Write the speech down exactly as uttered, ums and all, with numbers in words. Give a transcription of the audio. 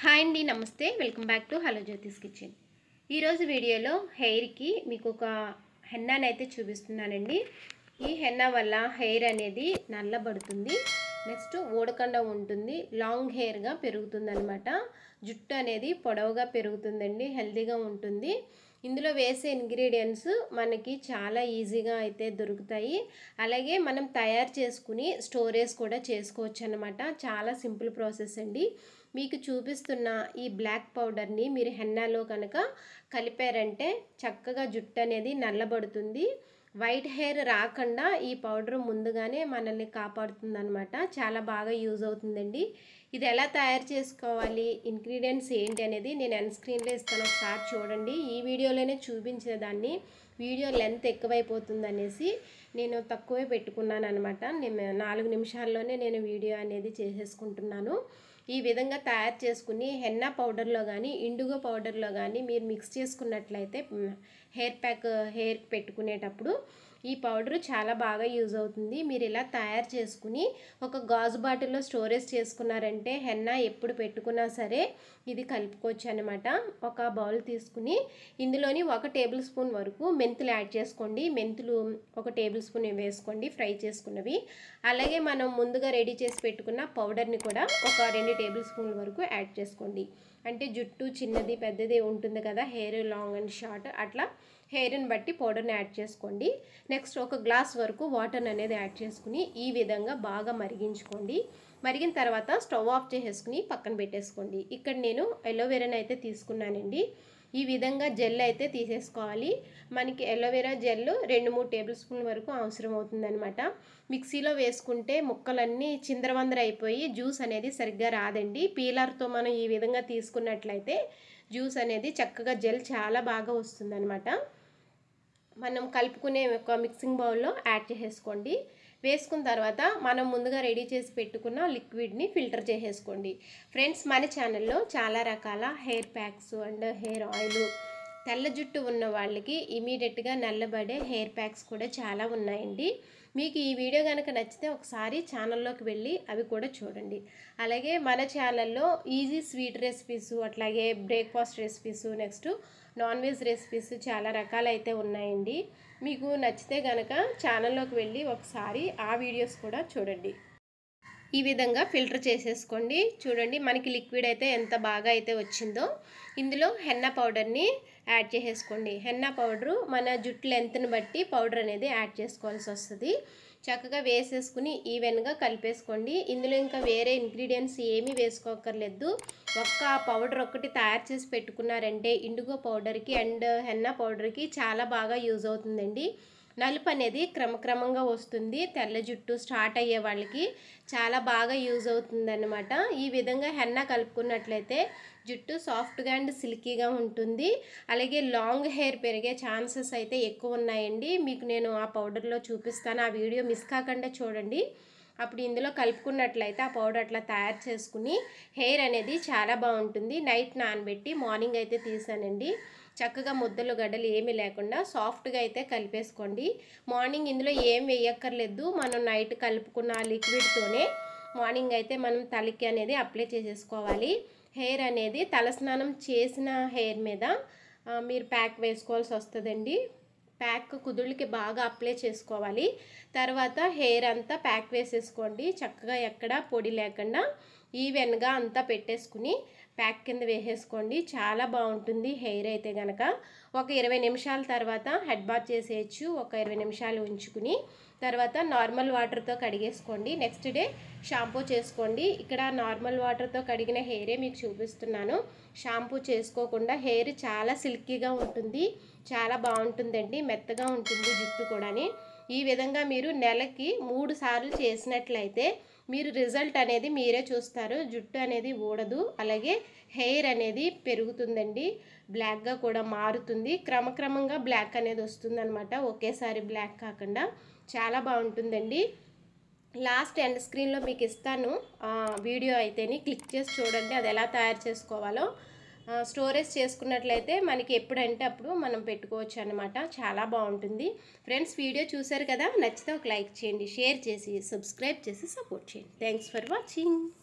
Hi అండి, namaste. Welcome back to hello Jyothi's kitchen. ఈరోజు వీడియోలో హెయిర్కి మీకు ఒక హెన్నాని అయితే చూపిస్తున్నానండి. ఈ హెన్నా వల్ల హెయిర్ అనేది నల్లబడుతుంది, నెక్స్ట్ ఊడకుండా ఉంటుంది, లాంగ్ హెయిర్గా పెరుగుతుంది అనమాట. జుట్టు అనేది పొడవుగా పెరుగుతుందండి, హెల్తీగా ఉంటుంది. ఇందులో వేసే ఇంగ్రీడియంట్స్ మనకి చాలా ఈజీగా అయితే దొరుకుతాయి. అలాగే మనం తయారు చేసుకుని స్టోరేజ్ కూడా చేసుకోవచ్చు అనమాట. చాలా సింపుల్ ప్రాసెస్ అండి. మీకు చూపిస్తున్న ఈ బ్లాక్ పౌడర్ని మీరు హెన్నాలో కనుక కలిపారంటే చక్కగా జుట్టు అనేది నల్లబడుతుంది. వైట్ హెయిర్ రాకుండా ఈ పౌడర్ ముందుగానే మనల్ని కాపాడుతుంది అనమాట. చాలా బాగా యూజ్ అవుతుందండి. ఇది ఎలా తయారు చేసుకోవాలి, ఇంగ్రీడియంట్స్ ఏంటి అనేది నేను ఎన్ స్క్రీన్లో ఇస్తాను, ఒకసారి చూడండి. ఈ వీడియోలోనే చూపించిన దాన్ని వీడియో లెంత్ ఎక్కువైపోతుంది అనేసి నేను తక్కువే పెట్టుకున్నాను అనమాట. నేను నాలుగు నిమిషాల్లోనే నేను వీడియో అనేది చేసేసుకుంటున్నాను. ఈ విధంగా తయారు చేసుకుని హెన్నా పౌడర్లో కానీ ఇండిగో పౌడర్లో కానీ మీరు మిక్స్ చేసుకున్నట్లయితే హెయిర్ ప్యాక్ హెయిర్ పెట్టుకునేటప్పుడు ఈ పౌడర్ చాలా బాగా యూజ్ అవుతుంది. మీరు ఇలా తయారు చేసుకుని ఒక గాజు బాటిల్లో స్టోరేజ్ చేసుకున్నారంటే హెన్నా ఎప్పుడు పెట్టుకున్నా సరే ఇది కలుపుకోవచ్చు అనమాట. ఒక బౌల్ తీసుకుని ఇందులోని ఒక టేబుల్ స్పూన్ వరకు మెంతులు యాడ్ చేసుకోండి. మెంతులు ఒక టేబుల్ స్పూన్ వేసుకోండి, ఫ్రై చేసుకున్నవి. అలాగే మనం ముందుగా రెడీ చేసి పెట్టుకున్న పౌడర్ని కూడా ఒక రెండు టేబుల్ స్పూన్ల వరకు యాడ్ చేసుకోండి. అంటే జుట్టు చిన్నది పెద్దది ఉంటుంది కదా, హెయిర్ లాంగ్ అండ్ షార్ట్, అట్లా హెయిర్ని బట్టి పౌడర్ని యాడ్ చేసుకోండి. నెక్స్ట్ ఒక గ్లాస్ వరకు వాటర్ అనేది యాడ్ చేసుకుని ఈ విధంగా బాగా మరిగించుకోండి. మరిగిన తర్వాత స్టవ్ ఆఫ్ చేసేసుకుని పక్కన పెట్టేసుకోండి. ఇక్కడ నేను ఎలోవెరాని అయితే తీసుకున్నానండి. ఈ విధంగా జెల్ అయితే తీసేసుకోవాలి. మనకి ఎలోవెరా జెల్ రెండు మూడు టేబుల్ స్పూన్ల వరకు అవసరం అవుతుందన్నమాట. మిక్సీలో వేసుకుంటే ముక్కలన్నీ చిందరవందర అయిపోయి జ్యూస్ అనేది సరిగ్గా రాదండి. పీలర్తో మనం ఈ విధంగా తీసుకున్నట్లయితే జ్యూస్ అనేది చక్కగా జెల్ చాలా బాగా వస్తుందన్నమాట. మనం కలుపుకునే ఒక మిక్సింగ్ బౌల్లో యాడ్ చేసేసుకోండి. వేసుకున్న తర్వాత మనం ముందుగా రెడీ చేసి పెట్టుకున్న లిక్విడ్ని ఫిల్టర్ చేసేసుకోండి. ఫ్రెండ్స్, మన ఛానల్లో చాలా రకాల hair packs and hair oil, తెల్ల జుట్టు ఉన్న వాళ్ళకి ఇమీడియట్గా నల్లబడే హెయిర్ ప్యాక్స్ కూడా చాలా ఉన్నాయండి. మీకు ఈ వీడియో కనుక నచ్చితే ఒకసారి ఛానల్లోకి వెళ్ళి అవి కూడా చూడండి. అలాగే మన ఛానల్లో ఈజీ స్వీట్ రెసిపీస్, అట్లాగే breakfast recipes, next non veg recipes చాలా రకాలైతే ఉన్నాయండి. మీకు నచ్చితే కనుక ఛానల్లోకి వెళ్ళి ఒకసారి ఆ వీడియోస్ కూడా చూడండి. ఈ విధంగా ఫిల్టర్ చేసేసుకోండి. చూడండి మనకి లిక్విడ్ అయితే ఎంత బాగా అయితే వచ్చిందో. ఇందులో హెన్నా పౌడర్ని యాడ్ చేసేసుకోండి. హెన్నా పౌడరు మన జుట్టు లెంత్ని బట్టి పౌడర్ అనేది యాడ్ చేసుకోవాల్సి వస్తుంది. చక్కగా వేసేసుకుని ఈవెన్గా కలిపేసుకోండి. ఇందులో ఇంకా వేరే ఇంగ్రీడియంట్స్ ఏమీ వేసుకోక్కర్లేదు. ఒక్క పౌడర్ ఒకటి తయారు చేసి పెట్టుకున్నారంటే ఇండిగో పౌడర్కి అండ్ హెన్నా పౌడర్కి చాలా బాగా యూజ్ అవుతుందండి. నలుపు అనేది క్రమక్రమంగా వస్తుంది. తెల్ల జుట్టు స్టార్ట్ అయ్యే వాళ్ళకి చాలా బాగా యూజ్ అవుతుందన్నమాట. ఈ విధంగా హెన్నా కలుపుకున్నట్లయితే జుట్టు సాఫ్ట్గా అండ్ సిల్కీగా ఉంటుంది. అలాగే లాంగ్ హెయిర్ పెరిగే ఛాన్సెస్ అయితే ఎక్కువ ఉన్నాయండి. మీకు నేను ఆ పౌడర్లో చూపిస్తాను, ఆ వీడియో మిస్ కాకుండా చూడండి. అప్పుడు ఇందులో కలుపుకున్నట్లయితే ఆ పౌడర్ అట్లా తయారు చేసుకుని హెయిర్ అనేది చాలా బాగుంటుంది. నైట్ నానబెట్టి మార్నింగ్ అయితే తీసానండి. చక్కగా ముద్దలు గడ్డలు ఏమీ లేకుండా సాఫ్ట్గా అయితే కలిపేసుకోండి. మార్నింగ్ ఇందులో ఏం వేయక్కర్లేదు. మనం నైట్ కలుపుకున్న లిక్విడ్తోనే మార్నింగ్ అయితే మనం తలకి అనేది అప్లై చేసేసుకోవాలి. హెయిర్ అనేది తలస్నానం చేసిన హెయిర్ మీద మీరు ప్యాక్ వేసుకోవాల్సి వస్తుందండి. ప్యాక్ కుదుళ్ళకి బాగా అప్లై చేసుకోవాలి. తర్వాత హెయిర్ అంతా ప్యాక్ వేసేసుకోండి. చక్కగా ఎక్కడ పొడి లేకుండా ఈవెన్గా అంతా పెట్టేసుకుని ప్యాక్ కింద వేసేసుకోండి. చాలా బాగుంటుంది హెయిర్ అయితే కనుక. ఒక ఇరవై నిమిషాల తర్వాత హెడ్ బాత్ చేసేయచ్చు. ఒక ఇరవై నిమిషాలు ఉంచుకుని తర్వాత నార్మల్ వాటర్తో కడిగేసుకోండి. నెక్స్ట్ డే షాంపూ చేసుకోండి. ఇక్కడ నార్మల్ వాటర్తో కడిగిన హెయిరే మీకు చూపిస్తున్నాను. షాంపూ చేసుకోకుండా హెయిర్ చాలా సిల్కీగా ఉంటుంది, చాలా బాగుంటుందండి, మెత్తగా ఉంటుంది జుట్టు కూడాని. ఈ విధంగా మీరు నెలకి మూడు సార్లు చేసినట్లయితే మీరు రిజల్ట్ అనేది మీరే చూస్తారు. జుట్టు అనేది ఊడదు, అలాగే హెయిర్ అనేది పెరుగుతుందండి, బ్లాక్గా కూడా మారుతుంది. క్రమక్రమంగా బ్లాక్ అనేది వస్తుందన్నమాట, ఒకేసారి బ్లాక్ కాకుండా. చాలా బాగుంటుందండి. లాస్ట్ ఎండ్ స్క్రీన్లో మీకు ఇస్తాను వీడియో అయితేని, క్లిక్ చేసి చూడండి అది ఎలా తయారు చేసుకోవాలో. స్టోరేజ్ చేసుకున్నట్లయితే మనకి ఎప్పుడంటే అప్పుడు మనం పెట్టుకోవచ్చు అనమాట. చాలా బాగుంటుంది. ఫ్రెండ్స్, వీడియో చూసారు కదా, నచ్చితే ఒక లైక్ చేయండి, షేర్ చేసి సబ్స్క్రైబ్ చేసి సపోర్ట్ చేయండి. Thanks for watching.